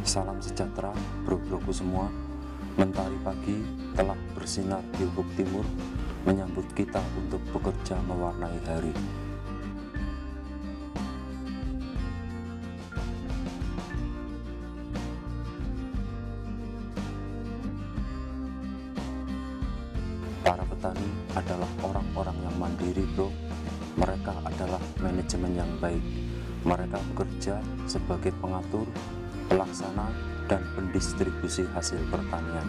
Salam sejahtera bro-broku semua. Mentari pagi telah bersinar di ufuk timur, menyambut kita untuk bekerja mewarnai hari. Para petani adalah orang-orang yang mandiri bro. Mereka adalah manajemen yang baik. Mereka bekerja sebagai pengatur, pelaksana, dan pendistribusi hasil pertanian.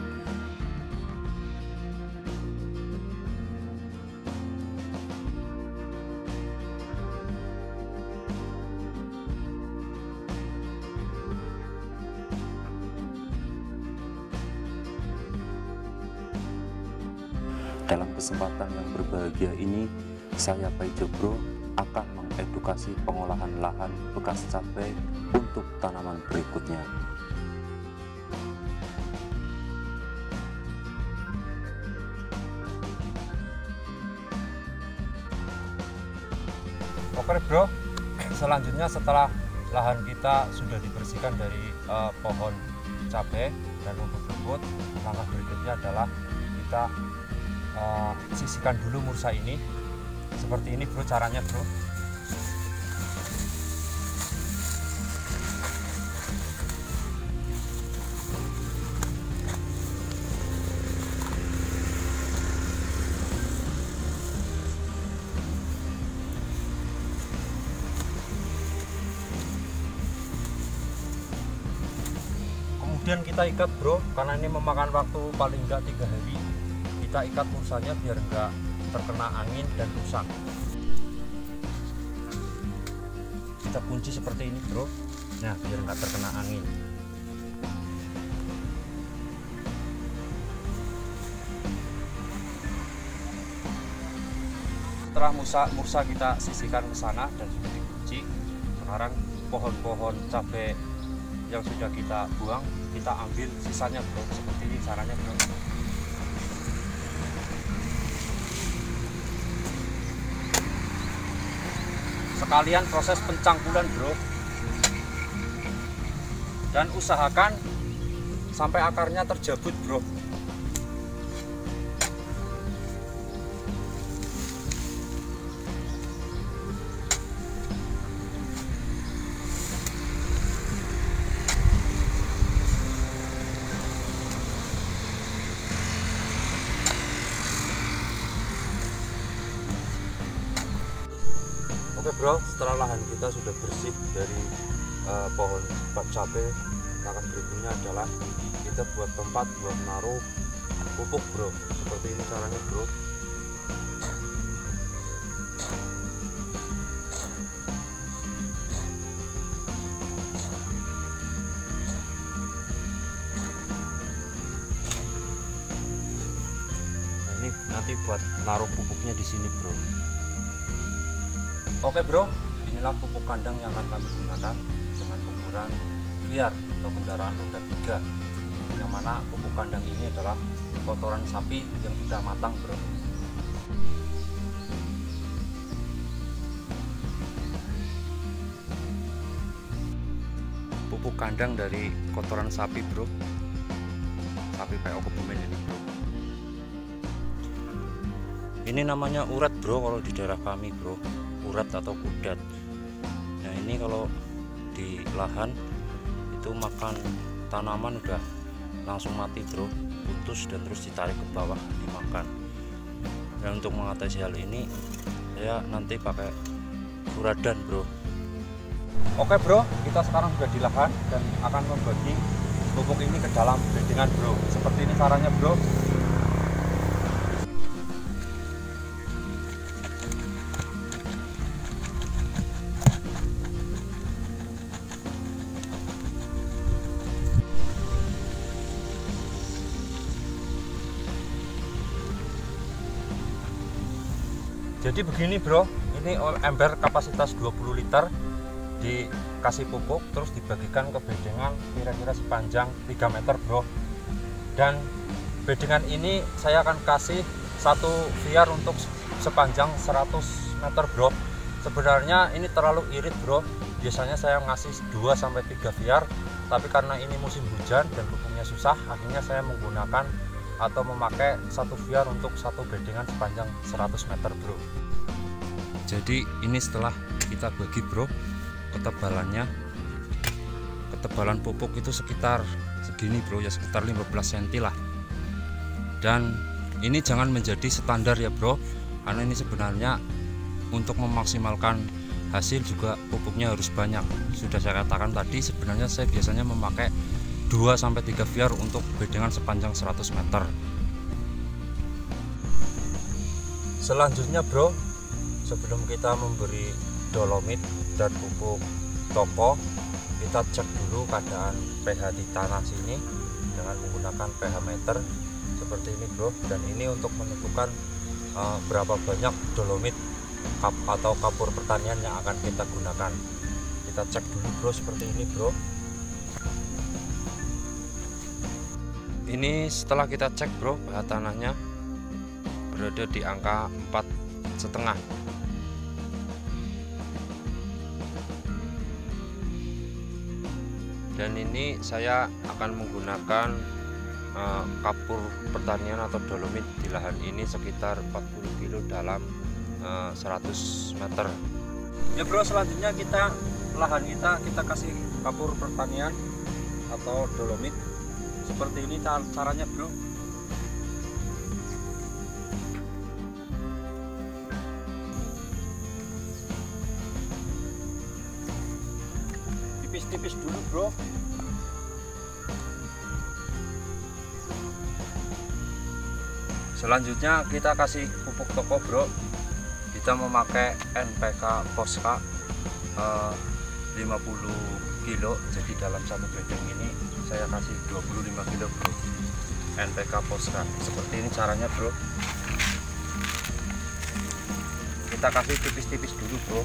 Dalam kesempatan yang berbahagia ini, saya Paijobro akan mengedukasi pengolahan lahan bekas cabai untuk tanaman berikutnya. Oke bro, selanjutnya setelah lahan kita sudah dibersihkan dari pohon cabai dan rumput-rumput, langkah berikutnya adalah kita sisihkan dulu mursa ini. Seperti ini bro caranya bro. Kemudian kita ikat bro, karena ini memakan waktu paling enggak 3 hari. Kita ikat mursanya biar enggak terkena angin dan rusak. Kita kunci seperti ini bro, nah biar enggak terkena angin. Setelah mursa kita sisihkan ke sana dan sudah dikunci, sekarang pohon-pohon cabai yang sudah kita buang kita ambil sisanya bro, seperti ini caranya bro. Sekalian proses pencangkulan bro, dan usahakan sampai akarnya terjabut bro. Oke bro, setelah lahan kita sudah bersih dari pohon cabai, langkah berikutnya adalah kita buat tempat buat naruh pupuk bro. Seperti ini caranya bro. Nah, ini nanti buat naruh pupuknya di sini bro. Oke bro, inilah pupuk kandang yang akan kami gunakan dengan ukuran liar atau kendaraan roda 3, yang mana pupuk kandang ini adalah kotoran sapi yang sudah matang bro. Pupuk kandang dari kotoran sapi bro, sapi PO Kebumen ini bro. Ini namanya urat bro kalau di daerah kami bro, urat atau kudat. Nah ini kalau di lahan itu makan tanaman udah langsung mati bro, putus dan terus ditarik ke bawah dimakan. Dan untuk mengatasi hal ini saya nanti pakai furadan bro. Oke bro, kita sekarang sudah di lahan dan akan membagi pupuk ini ke dalam bedengan bro. Seperti ini caranya bro. Jadi begini bro, ini ember kapasitas 20 liter dikasih pupuk, terus dibagikan ke bedengan kira-kira sepanjang 3 meter bro. Dan bedengan ini saya akan kasih satu viar untuk sepanjang 100 meter bro. Sebenarnya ini terlalu irit bro, biasanya saya ngasih 2-3 viar, tapi karena ini musim hujan dan pupuknya susah, akhirnya saya menggunakan atau memakai 1 viar untuk 1 bedengan sepanjang 100 meter bro. Jadi ini setelah kita bagi bro, ketebalannya, ketebalan pupuk itu sekitar segini bro ya, sekitar 15 cm lah. Dan ini jangan menjadi standar ya bro, karena ini sebenarnya untuk memaksimalkan hasil juga pupuknya harus banyak. Sudah saya katakan tadi, sebenarnya saya biasanya memakai 2-3 viar untuk bedengan sepanjang 100 meter. Selanjutnya bro, sebelum kita memberi dolomit dan pupuk topo, kita cek dulu keadaan pH di tanah sini dengan menggunakan pH meter seperti ini bro. Dan ini untuk menentukan berapa banyak dolomit atau kapur pertanian yang akan kita gunakan. Kita cek dulu bro, seperti ini bro. Ini setelah kita cek bro, pH tanahnya berada di angka 4,5. Dan ini saya akan menggunakan kapur pertanian atau dolomit di lahan ini sekitar 40 kilo dalam 100 meter. Ya bro, selanjutnya lahan kita kasih kapur pertanian atau dolomit seperti ini caranya bro. Tipis-tipis dulu bro. Selanjutnya kita kasih pupuk topo bro. Kita memakai NPK Posca 50 kilo. Jadi dalam 1 bedeng ini saya kasih 25 kilo bro, NPK Posca. Seperti ini caranya bro. Kita kasih tipis-tipis dulu bro.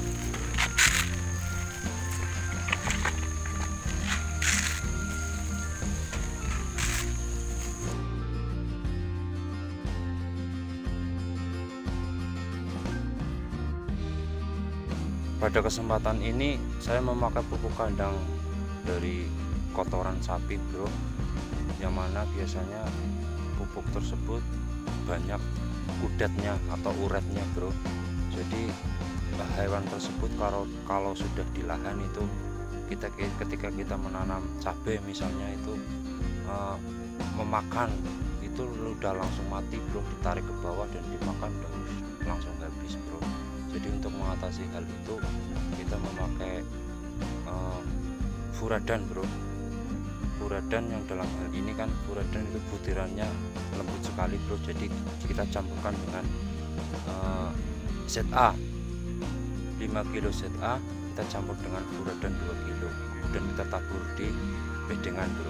Pada kesempatan ini saya memakai pupuk kandang dari kotoran sapi bro, yang mana biasanya pupuk tersebut banyak kudatnya atau uretnya bro. Jadi hewan tersebut kalau sudah di lahan itu ketika kita menanam cabai misalnya itu memakan itu udah langsung mati bro, ditarik ke bawah dan dimakan udah langsung habis bro. Jadi untuk mengatasi hal itu kita memakai furadan bro. Furadan yang dalam hal ini kan furadan itu butirannya lembut sekali bro. Jadi kita campurkan dengan ZA 5 kilo ZA, kita campur dengan furadan 2 kilo, kemudian kita tabur di bedengan bro.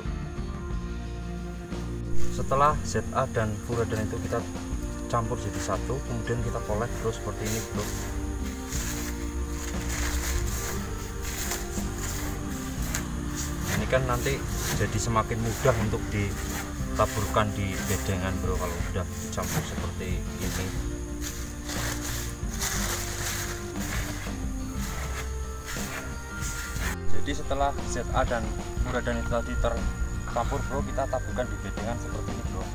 Setelah ZA dan furadan itu kita campur jadi satu, kemudian kita kolek bro, seperti ini bro. Ini kan nanti jadi semakin mudah untuk ditaburkan di bedengan bro kalau sudah dicampur seperti ini. Jadi setelah ZA dan furadan itu tadi tercampur bro, kita taburkan di bedengan seperti ini bro.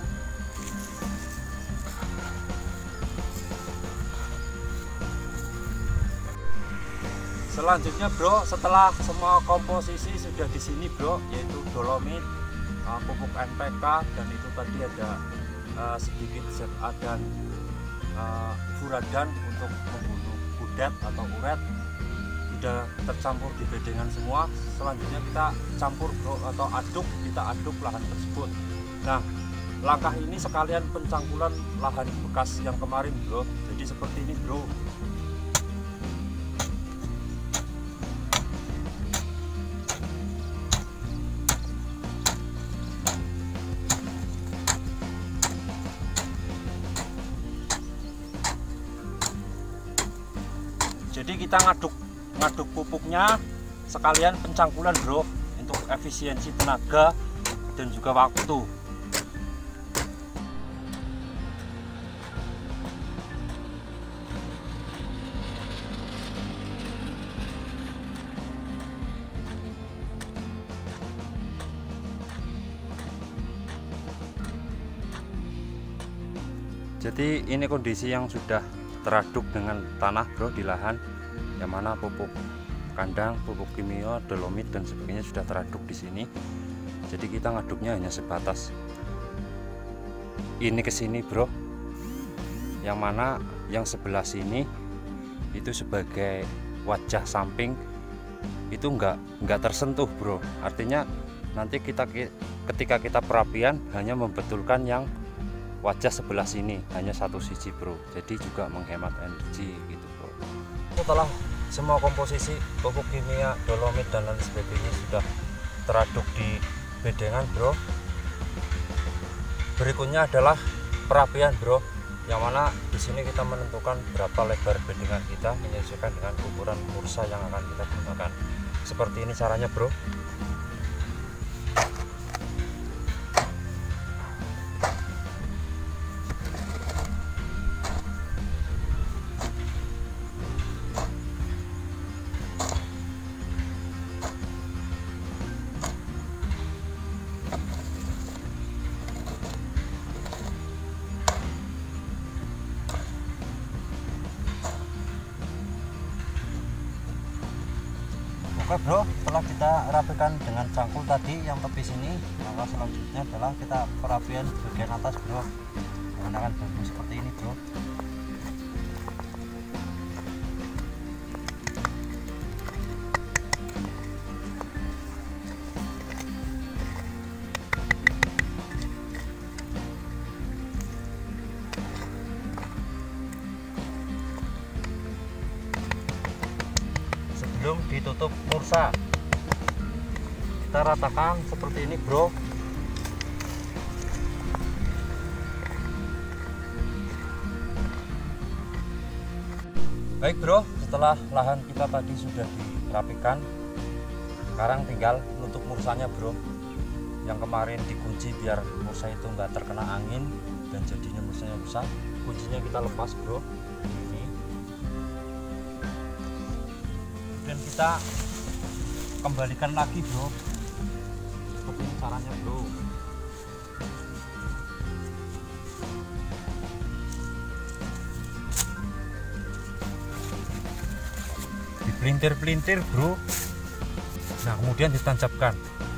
Selanjutnya bro, setelah semua komposisi sudah di sini bro, yaitu dolomit, pupuk NPK, dan itu tadi ada sedikit ZA dan furadan untuk membunuh kudat atau uret, sudah tercampur di bedengan semua. Selanjutnya kita campur bro, atau kita aduk lahan tersebut. Nah, langkah ini sekalian pencangkulan lahan bekas yang kemarin bro. Jadi seperti ini bro. Jadi kita ngaduk pupuknya sekalian pencangkulan bro, untuk efisiensi tenaga dan juga waktu. Jadi ini kondisi yang sudah teraduk dengan tanah bro di lahan, yang mana pupuk kandang, pupuk kimia, dolomit dan sebagainya sudah teraduk di sini. Jadi kita ngaduknya hanya sebatas ini ke sini bro, yang mana yang sebelah sini itu sebagai wajah samping itu enggak tersentuh bro. Artinya nanti ketika kita perapian hanya membetulkan yang wajah sebelah sini, hanya satu sisi bro, jadi juga menghemat energi gitu bro. Setelah semua komposisi pupuk kimia, dolomit dan lain sebagainya sudah teraduk di bedengan bro, berikutnya adalah perapian bro, yang mana di sini kita menentukan berapa lebar bedengan kita menyesuaikan dengan ukuran mursa yang akan kita gunakan. Seperti ini caranya bro. Oke bro, setelah kita rapikan dengan cangkul tadi yang tepi sini, maka selanjutnya adalah kita perapian bagian atas bro, menggunakan bambu seperti ini bro. Sebelum ditutup mursa, kita ratakan seperti ini bro. Baik bro, setelah lahan kita tadi sudah dirapikan, sekarang tinggal nutup mursanya bro. Yang kemarin dikunci biar mursa itu nggak terkena angin dan jadinya mursanya rusak, kuncinya kita lepas bro. Dan kita kembalikan lagi bro, seperti ini caranya bro. Dipelintir-pelintir bro, nah kemudian ditancapkan.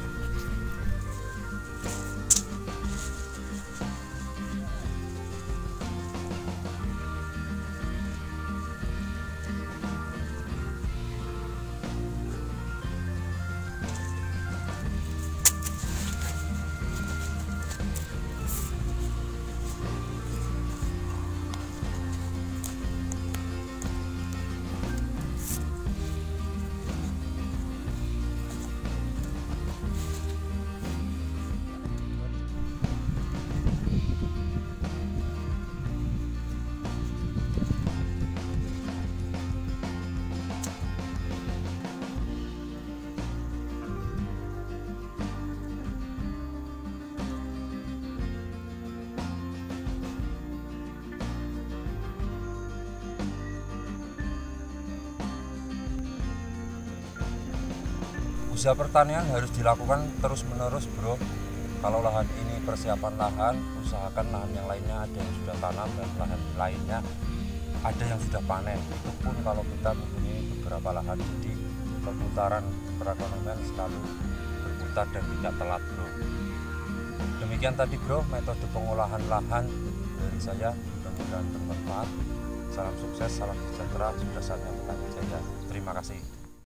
Usaha pertanian harus dilakukan terus-menerus bro. Kalau lahan ini persiapan lahan, usahakan lahan yang lainnya ada yang sudah tanam dan lahan lainnya ada yang sudah panen. Itu pun kalau kita mempunyai beberapa lahan, jadi perputaran perekonomian selalu berputar dan tidak telat bro. Demikian tadi bro metode pengolahan lahan dari saya, mudah-mudahan bermanfaat. Salam sukses, salam sejahtera, sukses petani jaya. Terima kasih.